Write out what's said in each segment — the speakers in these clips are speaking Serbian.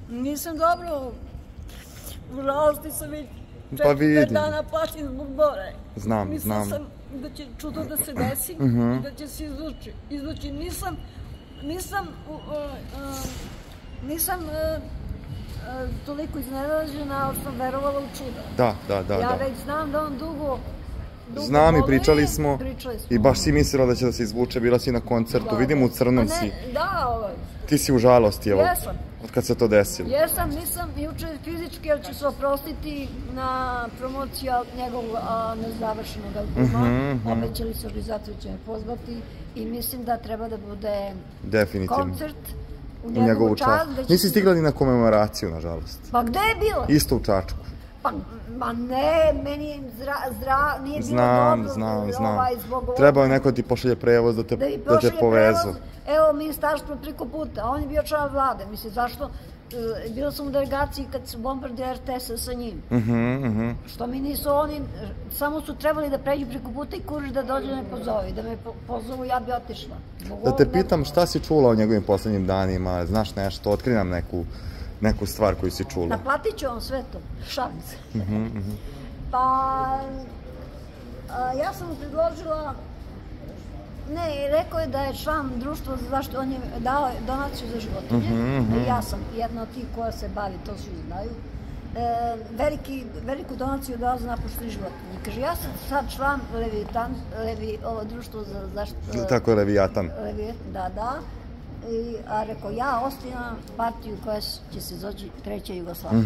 Nisam dobro. U žalosti sam već Pa 4 dana plaćim zbog Bore. Znam. Mislila sam da će čudo da se desi i da će se izvući. Nisam toliko iznenađena, ali sam verovala u čuda. Da. Ja već znam da on dugo znam i pričali smo i baš si mislila da će da se izvuče, bila si na koncertu, vidim u crnom si. Da, ti si u žalosti, evo, jesam. od kad se to desilo. Jesam, nisam juče fizički, jer ću se oprostiti na promociju njegovog nezavršenog albuma. Obećali su organizaciju će me pozvati i mislim da treba da bude koncert u njegovu čast. Nisi stigla ni na komemoraciju, nažalost. Pa gde je bila? Isto u Čačku. Ma ne, meni nije bilo dobro. Znam. Trebao je neko ti pošalje prevoz da te povezu. Evo, ministarstvo preko puta, on je bio član vlade, mislim, zašto? Bila sam u delegaciji kad su bombardio RTS-a sa njim. Što mi nisu oni, samo su trebali da pređu preko puta i Kuriš da dođe me pozove. Da me pozovu, ja bi otišla. Da te pitam šta si čula o njegovim poslednjim danima, znaš nešto, otkri nam neku stvar koju si čula. Naplatit ću vam sve to, šalim se. Pa, ja sam mu predložila, ne, rekao je da je član društva za zaštitu, on je dao donaciju za životinje. Ja sam jedna od tih koja se bavi, to svi znaju. Veliku donaciju dao za napuštene životinje. Kaže, ja sam sad član društva za zaštitu... Tako je, Levijatan. Da. A rekao, ja ostavljam partiju koja će se zove Treća Jugoslavija.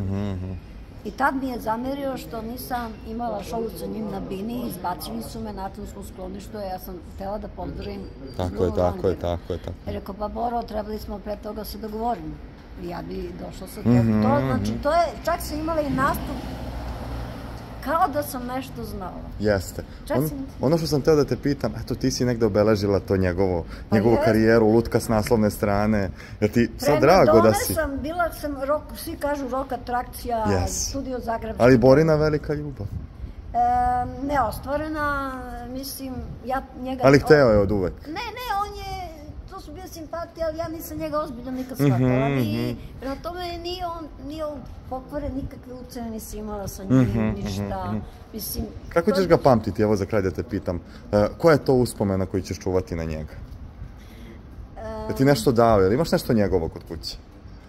I tad mi je zamerio što nisam imala šou sa njim na Bini, izbacili su me na atomskom skloništu, ja sam htela da pozdravim. Tako je. Rekao, pa Boro, trebali smo pre toga se dogovorimo. Ja bi došla sa tebom. Znači, to je, čak sam imala i nastup kao da sam nešto znala. Jeste. Ono što sam teo da te pitam, eto ti si negde obeležila to njegovu karijeru, Lutka s naslovne strane, jer ti sad drago da si... Bila sam, svi kažu rock atrakcija, studio Zagreb. Ali Borina velika ljubav. Neostvarena, mislim, ja njega... Ali hteo je od uvek. Ne, on je, to su bio simpatije, ali ja nisam njega ozbiljno nikad shvatala. Prema tome nije on pokvaren, nikakve ucene nisam imala sa njim, ništa. Kako ćeš ga pamtiti, evo za kraj da te pitam, koja je to uspomena koju ćeš čuvati na njega? Da ti nešto dao, ili imaš nešto njegovo kod kuće?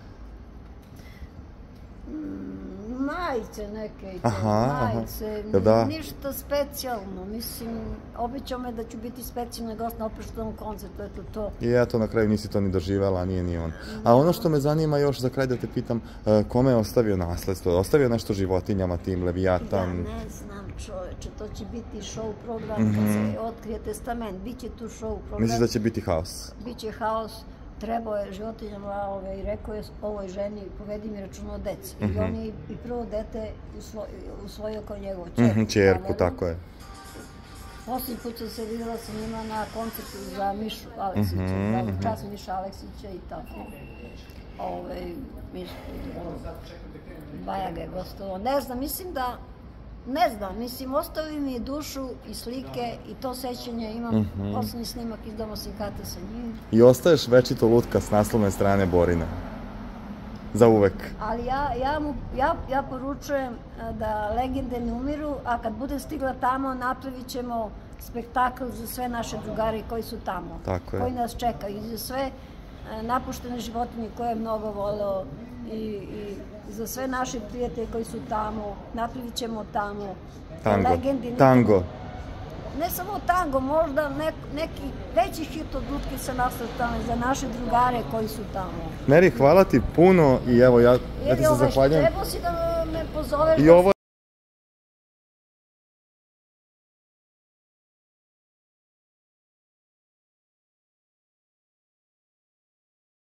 Majice neke i to, majice, ništa specijalno, mislim, obećao me da ću biti specijalni gost na oproštenom koncertu, eto to. I eto, na kraju nisi to ni doživela, a nije ni on. A ono što me zanima još za kraj da te pitam, kome je ostavio nasledstvo? Ostavio nešto životinjama, tim Levijatan? Ja ne znam, čoveče, to će biti show program, kad se otkrije testament, bit će tu show program. Misliš da će biti haos? Biće haos. Trebao je životinjama i rekao je ovoj ženi, povedi mi računa o deci. I on je i prvo dete usvojio kao njegovu čerku. Čerku, tako je. Posljednji put sam se videla sa njima na koncertu za Mišu Aleksića, za čast Miša Aleksića i tako. Baja ga je gostovao. Ne znam, mislim, ostavi mi dušu i slike i to sećanje, imam poslednji snimak iz Doma sindikata sa njim. I ostaješ večito Lutka s naslovne strane Borine. Za uvek. Ali ja poručujem da legende ne umiru, a kad budem stigla tamo napravit ćemo spektakl za sve naše drugari koji su tamo. Koji nas čekaju. I za sve napuštene životinje koje je mnogo voleo i za sve naše prijatelje koji su tamo, napravit ćemo tamo. Tango. Ne samo tango, možda neki veći hit od Lutke sa naslovne strane za naše drugare koji su tamo. Meri, hvala ti puno i evo ja ti se zahvaljujem. Trebao si da me pozoveš.